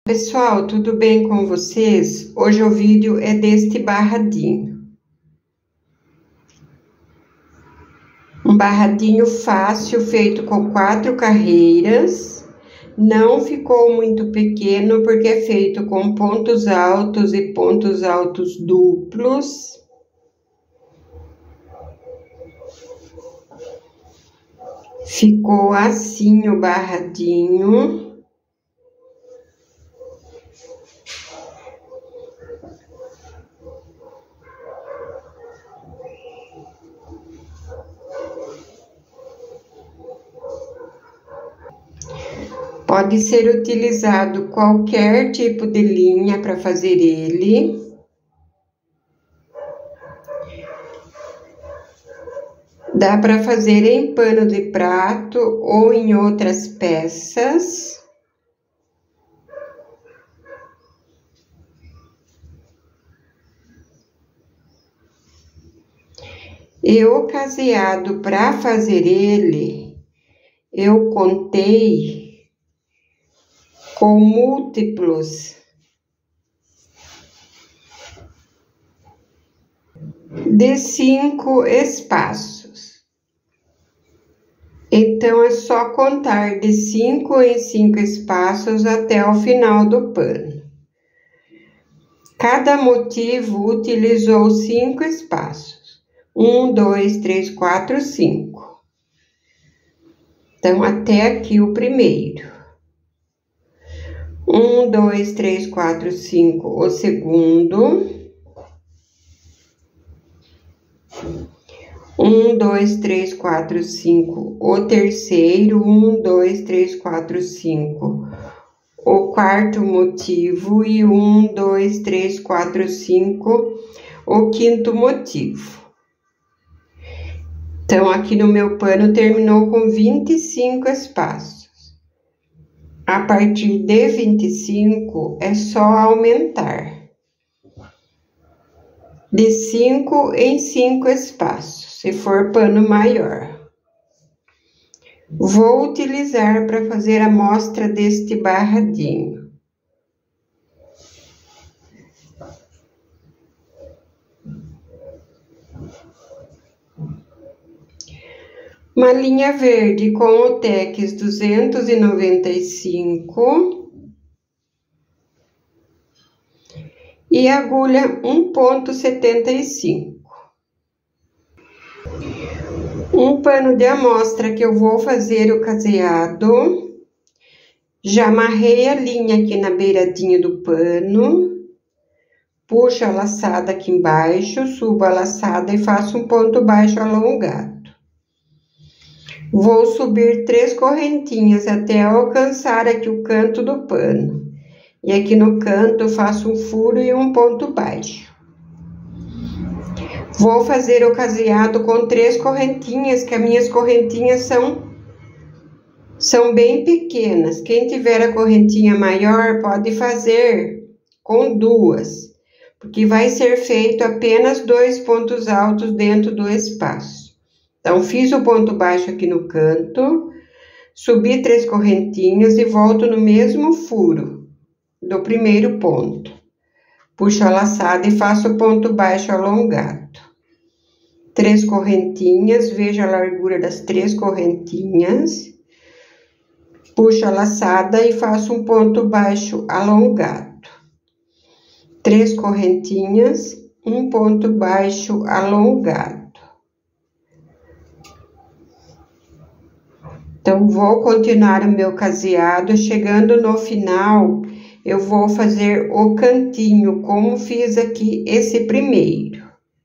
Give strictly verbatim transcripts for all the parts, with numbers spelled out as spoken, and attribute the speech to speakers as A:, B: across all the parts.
A: Pessoal, tudo bem com vocês? Hoje o vídeo é deste barradinho. Um barradinho fácil, feito com quatro carreiras. Não ficou muito pequeno, porque é feito com pontos altos e pontos altos duplos. Ficou assim o barradinho. Pode ser utilizado qualquer tipo de linha para fazer ele. Dá para fazer em pano de prato ou em outras peças. E o caseado, para fazer ele, eu contei com múltiplos de cinco espaços. Então, é só contar de cinco em cinco espaços até o final do pano. Cada motivo utilizou cinco espaços. Um, dois, três, quatro, cinco. Então, até aqui o primeiro. Um, dois, três, quatro, cinco, o segundo. Um, dois, três, quatro, cinco, o terceiro. Um, dois, três, quatro, cinco, o quarto motivo. E um, dois, três, quatro, cinco, o quinto motivo. Então, aqui no meu pano terminou com vinte e cinco espaços. A partir de vinte e cinco, é só aumentar. De cinco em cinco espaços, se for pano maior. Vou utilizar para fazer a amostra deste barradinho. Uma linha verde com o Tex duzentos e noventa e cinco e agulha um ponto setenta e cinco. Um pano de amostra que eu vou fazer o caseado. Já amarrei a linha aqui na beiradinha do pano. Puxo a laçada aqui embaixo, subo a laçada e faço um ponto baixo alongado. Vou subir três correntinhas até alcançar aqui o canto do pano. E aqui no canto eu faço um furo e um ponto baixo. Vou fazer o caseado com três correntinhas, que as minhas correntinhas são, são bem pequenas. Quem tiver a correntinha maior pode fazer com duas, porque vai ser feito apenas dois pontos altos dentro do espaço. Então, fiz o ponto baixo aqui no canto, subi três correntinhas e volto no mesmo furo do primeiro ponto. Puxo a laçada e faço o ponto baixo alongado. Três correntinhas, vejo a largura das três correntinhas. Puxo a laçada e faço um ponto baixo alongado. Três correntinhas, um ponto baixo alongado. Então, vou continuar o meu caseado. Chegando no final, eu vou fazer o cantinho, como fiz aqui esse primeiro.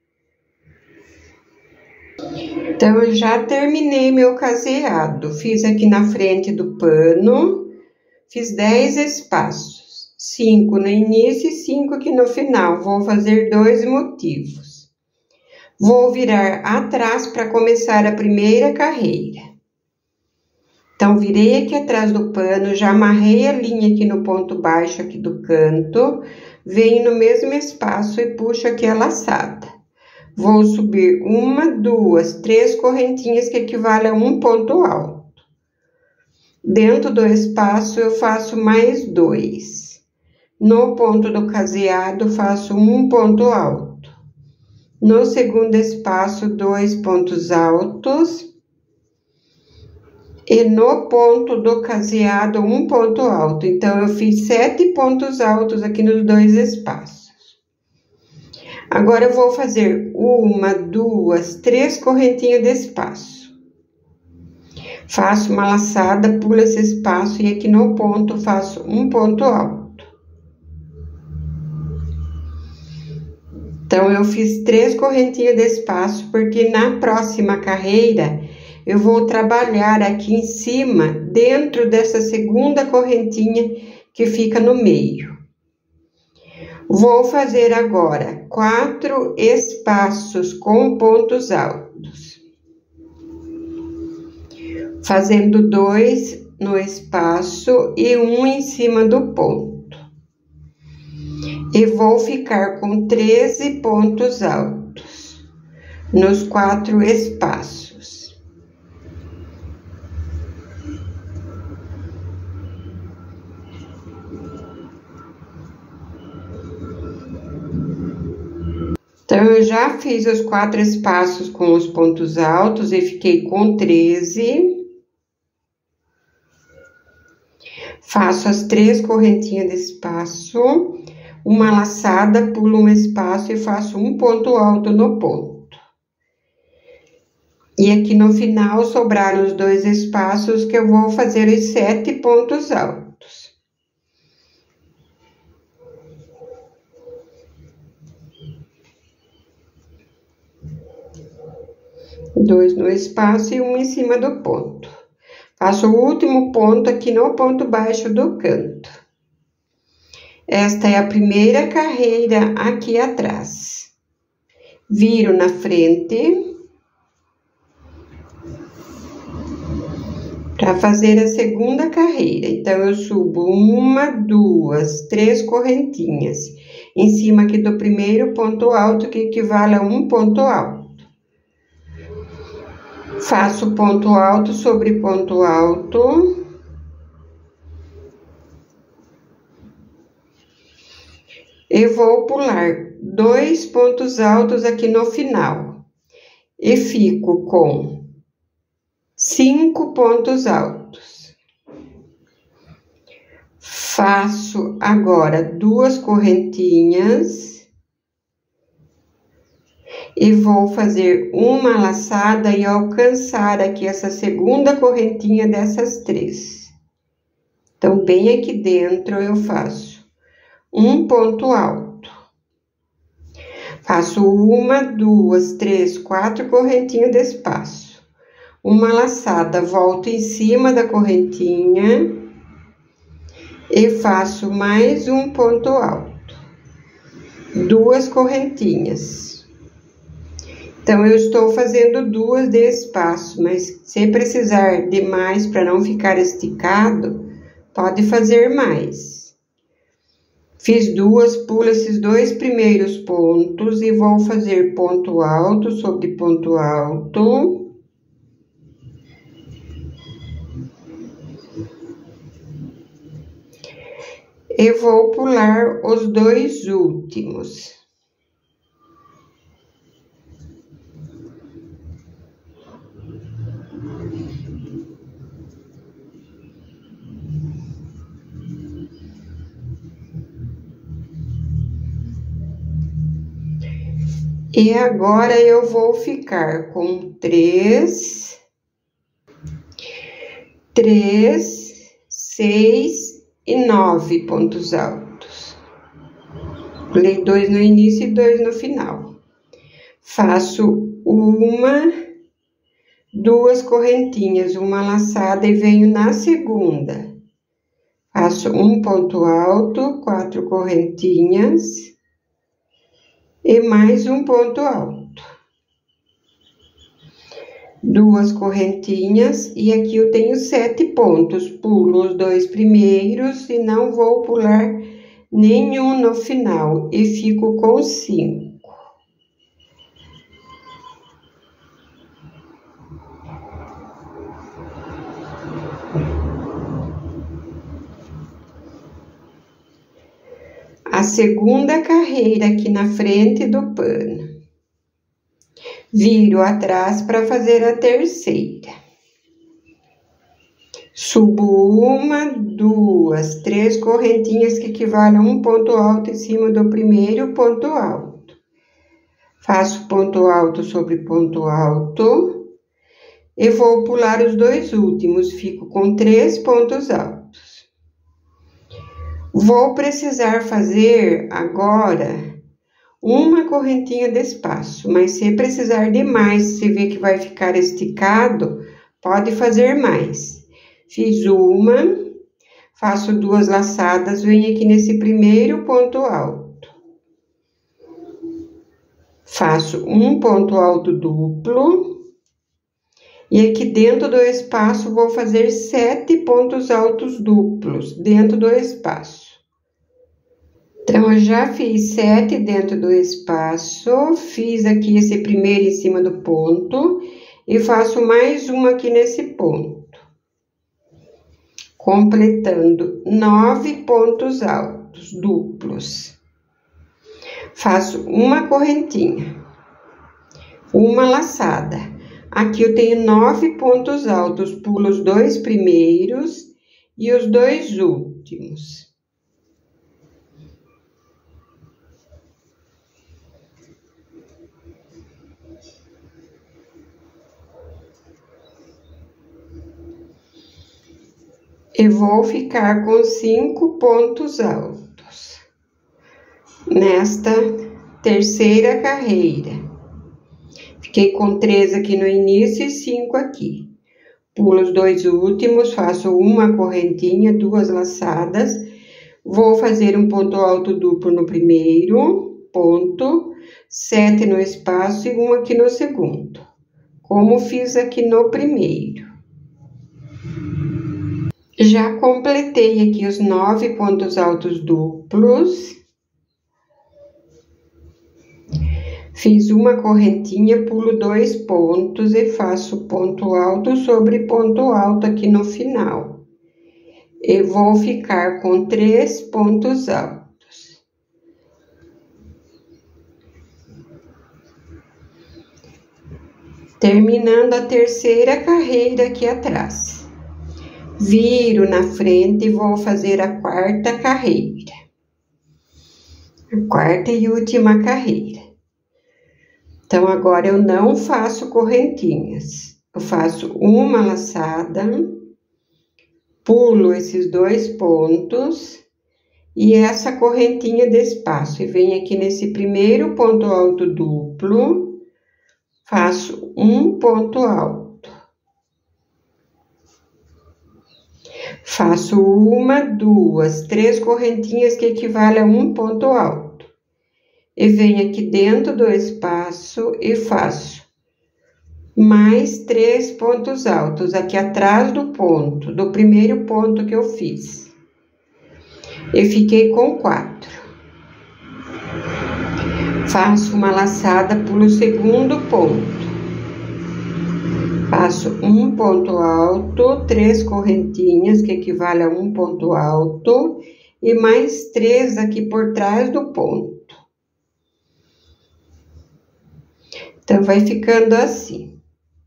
A: Então, eu já terminei meu caseado. Fiz aqui na frente do pano, fiz dez espaços. Cinco no início e cinco aqui no final. Vou fazer dois motivos. Vou virar atrás para começar a primeira carreira. Então, virei aqui atrás do pano, já amarrei a linha aqui no ponto baixo aqui do canto, venho no mesmo espaço e puxo aqui a laçada. Vou subir uma, duas, três correntinhas que equivale a um ponto alto. Dentro do espaço, eu faço mais dois. No ponto do caseado, faço um ponto alto. No segundo espaço, dois pontos altos. E no ponto do caseado, um ponto alto. Então, eu fiz sete pontos altos aqui nos dois espaços. Agora, eu vou fazer uma, duas, três correntinhas de espaço. Faço uma laçada, pulo esse espaço e aqui no ponto faço um ponto alto. Então, eu fiz três correntinhas de espaço, porque na próxima carreira, eu vou trabalhar aqui em cima, dentro dessa segunda correntinha que fica no meio. Vou fazer agora quatro espaços com pontos altos. Fazendo dois no espaço e um em cima do ponto. E vou ficar com treze pontos altos nos quatro espaços. Então, eu já fiz os quatro espaços com os pontos altos e fiquei com treze. Faço as três correntinhas de espaço, uma laçada, pulo um espaço e faço um ponto alto no ponto. E aqui no final sobraram os dois espaços que eu vou fazer os sete pontos altos. Dois no espaço e um em cima do ponto. Faço o último ponto aqui no ponto baixo do canto. Esta é a primeira carreira aqui atrás. Viro na frente. Para fazer a segunda carreira. Então, eu subo uma, duas, três correntinhas. Em cima aqui do primeiro ponto alto, que equivale a um ponto alto. Faço ponto alto sobre ponto alto. E vou pular dois pontos altos aqui no final. E fico com cinco pontos altos. Faço agora duas correntinhas. E vou fazer uma laçada e alcançar aqui essa segunda correntinha dessas três. Então, bem aqui dentro eu faço um ponto alto. Faço uma, duas, três, quatro correntinhas de espaço. Uma laçada, volto em cima da correntinha e faço mais um ponto alto. Duas correntinhas. Então, eu estou fazendo duas de espaço, mas se precisar de mais para não ficar esticado, pode fazer mais. Fiz duas, pulo esses dois primeiros pontos e vou fazer ponto alto sobre ponto alto. E vou pular os dois últimos. E agora, eu vou ficar com três, três, seis e nove pontos altos. Pulei dois no início e dois no final. Faço uma, duas correntinhas, uma laçada e venho na segunda. Faço um ponto alto, quatro correntinhas. E mais um ponto alto. Duas correntinhas, e aqui eu tenho sete pontos. Pulo os dois primeiros e não vou pular nenhum no final. E fico com cinco. a segunda carreira aqui na frente do pano. Viro atrás para fazer a terceira. Subo uma, duas, três correntinhas que equivalem a um ponto alto em cima do primeiro ponto alto. Faço ponto alto sobre ponto alto e vou pular os dois últimos, fico com três pontos altos. Vou precisar fazer agora uma correntinha de espaço, mas se precisar de mais, se vê que vai ficar esticado, pode fazer mais. Fiz uma, faço duas laçadas, venho aqui nesse primeiro ponto alto. Faço um ponto alto duplo. E aqui dentro do espaço, vou fazer sete pontos altos duplos dentro do espaço. Então, eu já fiz sete dentro do espaço, fiz aqui esse primeiro em cima do ponto e faço mais uma aqui nesse ponto. Completando nove pontos altos duplos. Faço uma correntinha, uma laçada. Aqui eu tenho nove pontos altos, pulo os dois primeiros e os dois últimos. E vou ficar com cinco pontos altos nesta terceira carreira. Fiquei com três aqui no início e cinco aqui. Pulo os dois últimos, faço uma correntinha, duas laçadas. Vou fazer um ponto alto duplo no primeiro ponto, sete no espaço e um aqui no segundo, como fiz aqui no primeiro. Já completei aqui os nove pontos altos duplos. Fiz uma correntinha, pulo dois pontos e faço ponto alto sobre ponto alto aqui no final. E vou ficar com três pontos altos. Terminando a terceira carreira aqui atrás. Viro na frente e vou fazer a quarta carreira. A quarta e última carreira. Então, agora eu não faço correntinhas. Eu faço uma laçada, pulo esses dois pontos e essa correntinha de espaço. E venho aqui nesse primeiro ponto alto duplo, faço um ponto alto. Faço uma, duas, três correntinhas que equivalem a um ponto alto. E venho aqui dentro do espaço e faço mais três pontos altos aqui atrás do ponto, do primeiro ponto que eu fiz. E fiquei com quatro. Faço uma laçada, pulo o segundo ponto. Faço um ponto alto, três correntinhas, que equivale a um ponto alto, e mais três aqui por trás do ponto. Então, vai ficando assim.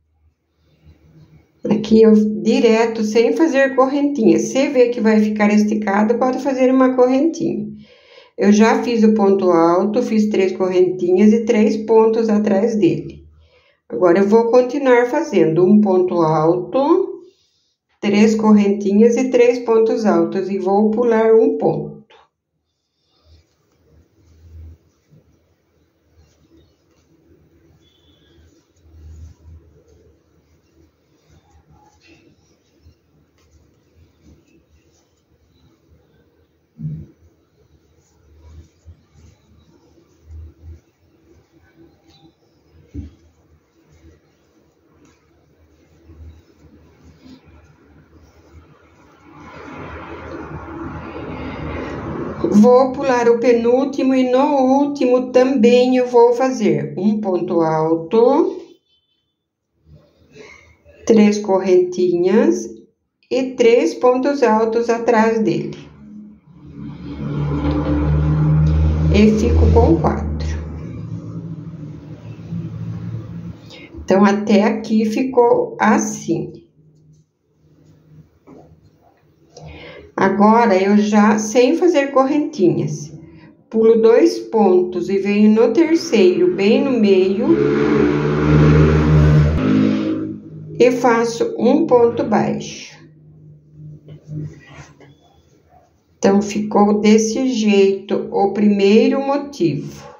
A: Aqui eu direto, sem fazer correntinha. Se vê que vai ficar esticado, pode fazer uma correntinha. Eu já fiz o ponto alto, fiz três correntinhas e três pontos atrás dele. Agora, eu vou continuar fazendo um ponto alto, três correntinhas e três pontos altos. E vou pular um ponto. Vou pular o penúltimo e no último também eu vou fazer um ponto alto, três correntinhas e três pontos altos atrás dele. e fico com quatro. Então, até aqui ficou assim. Agora, eu já, sem fazer correntinhas, pulo dois pontos e venho no terceiro, bem no meio, e faço um ponto baixo. Então, ficou desse jeito o primeiro motivo.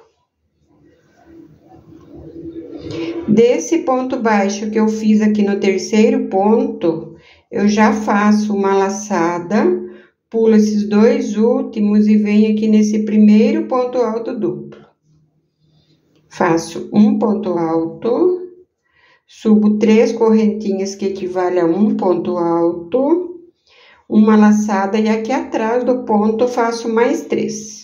A: Desse ponto baixo que eu fiz aqui no terceiro ponto, eu já faço uma laçada, pulo esses dois últimos e venho aqui nesse primeiro ponto alto duplo. Faço um ponto alto, subo três correntinhas que equivale a um ponto alto, uma laçada e aqui atrás do ponto faço mais três.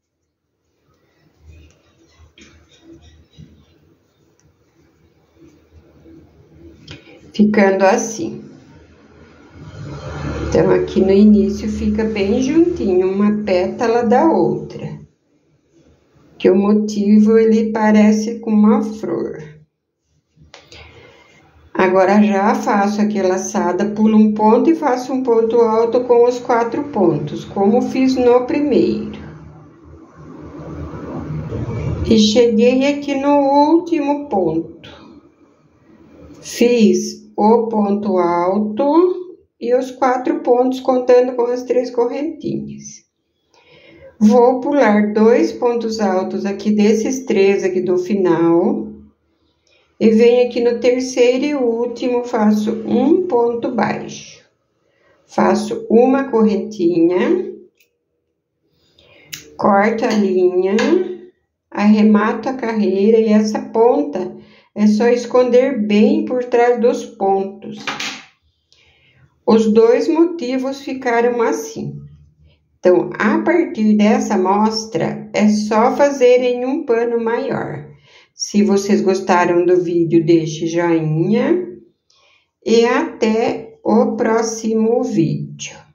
A: Ficando assim. Então, aqui no início fica bem juntinho, uma pétala da outra. Que o motivo, ele parece com uma flor. Agora, já faço aqui a laçada, pulo um ponto e faço um ponto alto com os quatro pontos, como fiz no primeiro. E cheguei aqui no último ponto. Fiz o ponto alto e os quatro pontos contando com as três correntinhas. Vou pular dois pontos altos aqui desses três aqui do final e venho aqui no terceiro e último, faço um ponto baixo. Faço uma correntinha, corto a linha, arremato a carreira e essa ponta é só esconder bem por trás dos pontos. Os dois motivos ficaram assim. Então, a partir dessa amostra, é só fazer em um pano maior. Se vocês gostaram do vídeo, deixe joinha. E até o próximo vídeo.